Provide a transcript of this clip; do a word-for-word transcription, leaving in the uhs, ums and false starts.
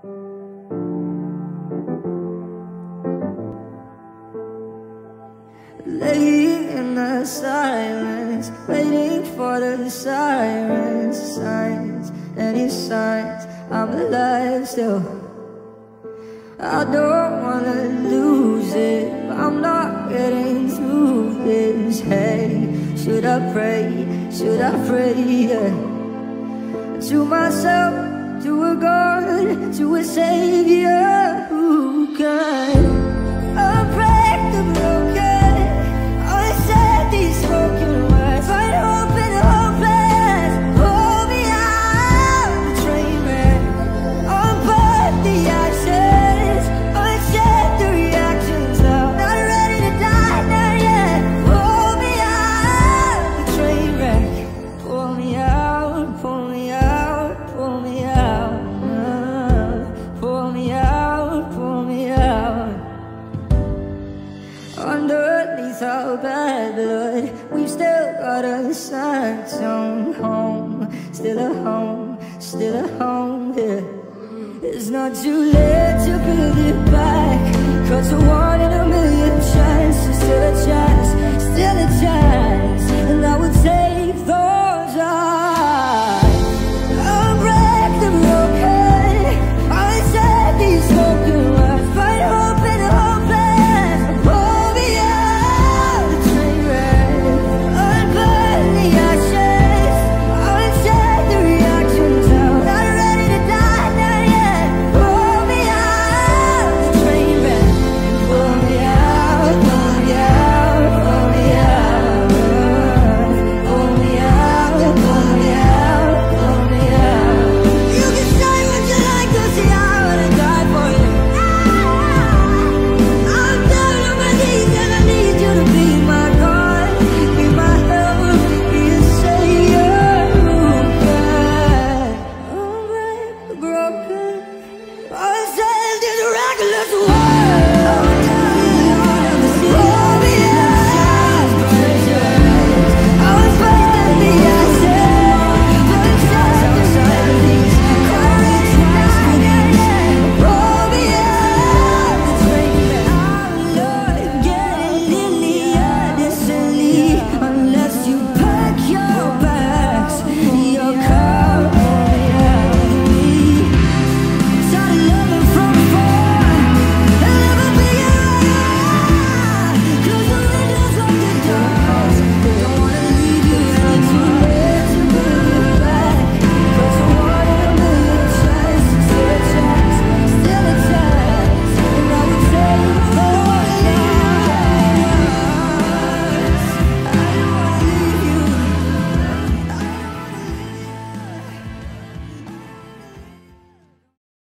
Laying in the silence, waiting for the sirens, signs, any signs I'm alive still. I don't wanna lose it, but I'm not getting through this. Hey, should I pray, should I pray, yeah. To myself, to a God, to a Savior who can unbreak the broken, unsaid these spoken words, find hope in the hopeless. Hold me out the train wreck, unput the ashes, unshed the reactions now. Not ready to die, not yet. Hold me out the train wreck, pull me out, pull me out, pull me out, uh, pull me out, pull me out. Underneath our bad blood, we've still got a sad song. Home, still a home, still a home, yeah. It's not too late to build it back, 'cause a one in a million chance, still a chance, still a chance. And I would say